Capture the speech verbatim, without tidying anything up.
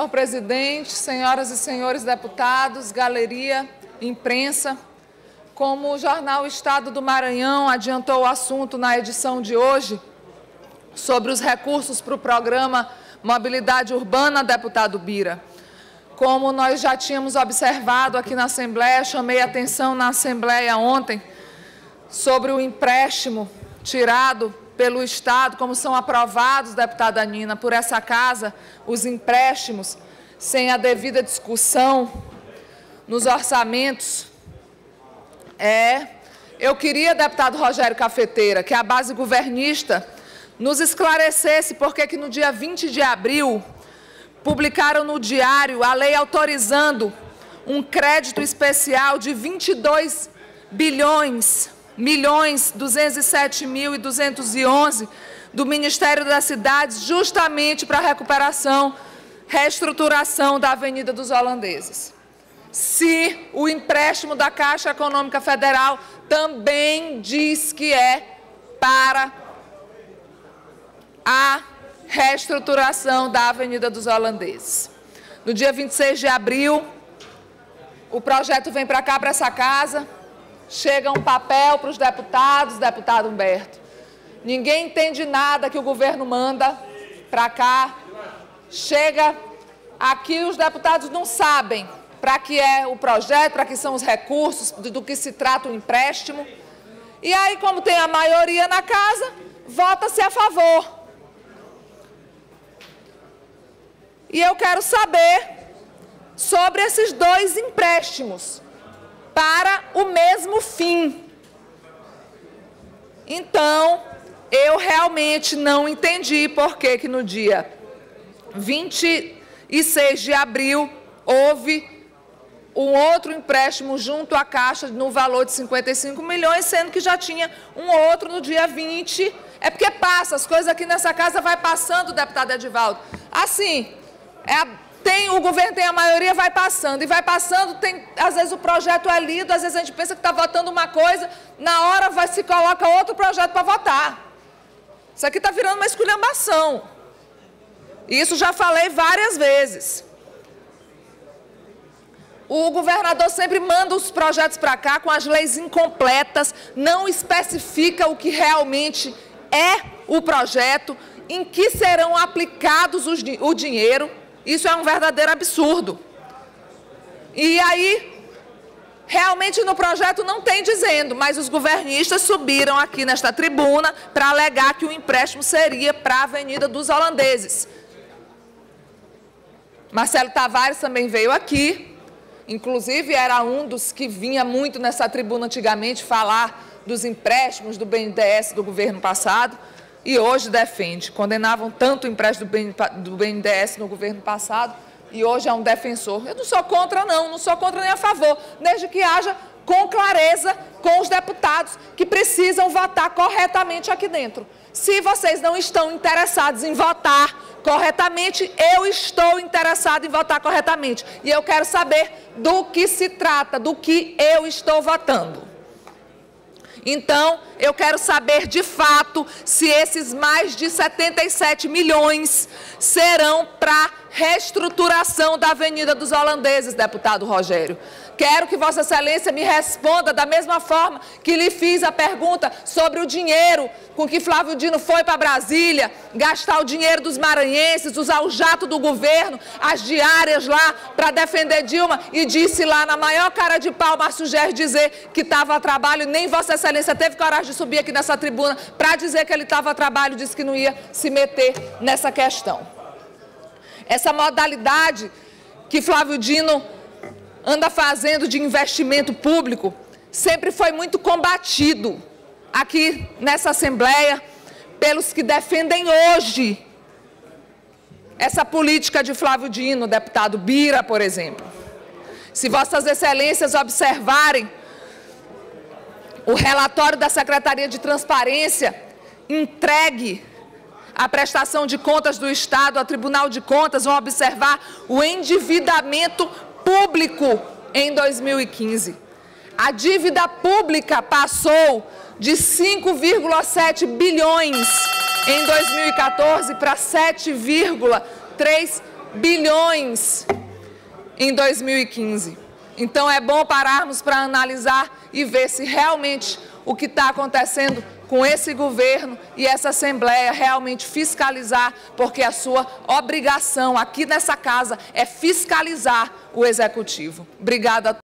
senhor presidente, senhoras e senhores deputados, galeria, imprensa. Como o jornal Estado do Maranhão adiantou o assunto na edição de hoje, sobre os recursos para o programa Mobilidade Urbana, deputado Bira. Como nós já tínhamos observado aqui na Assembleia, chamei a atenção na Assembleia ontem sobre o empréstimo tirado pelo Estado, como são aprovados, deputada Nina, por essa Casa, os empréstimos, sem a devida discussão nos orçamentos. É, eu queria, deputado Rogério Cafeteira, que a base governista nos esclarecesse por que no dia vinte de abril publicaram no Diário a lei autorizando um crédito especial de vinte e dois bilhões, milhões, duzentos e sete mil e duzentos e onze do Ministério das Cidades, justamente para a recuperação, reestruturação da Avenida dos Holandeses. Se o empréstimo da Caixa Econômica Federal também diz que é para a reestruturação da Avenida dos Holandeses. No dia vinte e seis de abril, o projeto vem para cá, para essa casa, chega um papel para os deputados, deputado Humberto. Ninguém entende nada que o governo manda para cá. Chega aqui, os deputados não sabem para que é o projeto, para que são os recursos, do, do que se trata o empréstimo. E aí, como tem a maioria na casa, vota-se a favor. E eu quero saber sobre esses dois empréstimos para o mesmo fim. Então, eu realmente não entendi por que que no dia vinte e seis de abril houve um outro empréstimo junto à Caixa no valor de cinquenta e cinco milhões, sendo que já tinha um outro no dia vinte. É porque passa, as coisas aqui nessa casa vai passando, deputado Edivaldo. Assim, é a Tem, o governo tem a maioria, vai passando, e vai passando, tem, às vezes o projeto é lido, às vezes a gente pensa que está votando uma coisa, na hora vai, se coloca outro projeto para votar. Isso aqui está virando uma esculhambação. Isso já falei várias vezes. O governador sempre manda os projetos para cá com as leis incompletas, não especifica o que realmente é o projeto, em que serão aplicados os, o dinheiro. Isso é um verdadeiro absurdo. E aí, realmente no projeto não tem dizendo, mas os governistas subiram aqui nesta tribuna para alegar que o empréstimo seria para a Avenida dos Holandeses. Marcelo Tavares também veio aqui, inclusive era um dos que vinha muito nessa tribuna antigamente falar dos empréstimos do B N D E S do governo passado. E hoje defende, condenavam tanto o empréstimo do B N D E S no governo passado, e hoje é um defensor. Eu não sou contra, não, não sou contra nem a favor, desde que haja com clareza com os deputados que precisam votar corretamente aqui dentro. Se vocês não estão interessados em votar corretamente, eu estou interessado em votar corretamente. E eu quero saber do que se trata, do que eu estou votando. Então, eu quero saber de fato se esses mais de setenta e sete milhões serão para reestruturação da Avenida dos Holandeses, deputado Rogério. Quero que Vossa Excelência me responda da mesma forma que lhe fiz a pergunta sobre o dinheiro com que Flávio Dino foi para Brasília, gastar o dinheiro dos maranhenses, usar o jato do governo, as diárias lá para defender Dilma, e disse lá na maior cara de pau, Márcio Gerri, dizer que estava a trabalho, nem Vossa Excelência teve coragem de subir aqui nessa tribuna para dizer que ele estava a trabalho, disse que não ia se meter nessa questão. Essa modalidade que Flávio Dino anda fazendo de investimento público sempre foi muito combatido aqui nessa Assembleia pelos que defendem hoje essa política de Flávio Dino, deputado Bira, por exemplo. Se Vossas Excelências observarem o relatório da Secretaria de Transparência entregue à prestação de contas do Estado, ao Tribunal de Contas, vão observar o endividamento público em dois mil e quinze. A dívida pública passou de cinco vírgula sete bilhões em dois mil e quatorze para sete vírgula três bilhões em dois mil e quinze. Então é bom pararmos para analisar e ver se realmente o que está acontecendo com esse governo e essa Assembleia realmente fiscalizar, porque a sua obrigação aqui nessa casa é fiscalizar o Executivo. Obrigada a todos.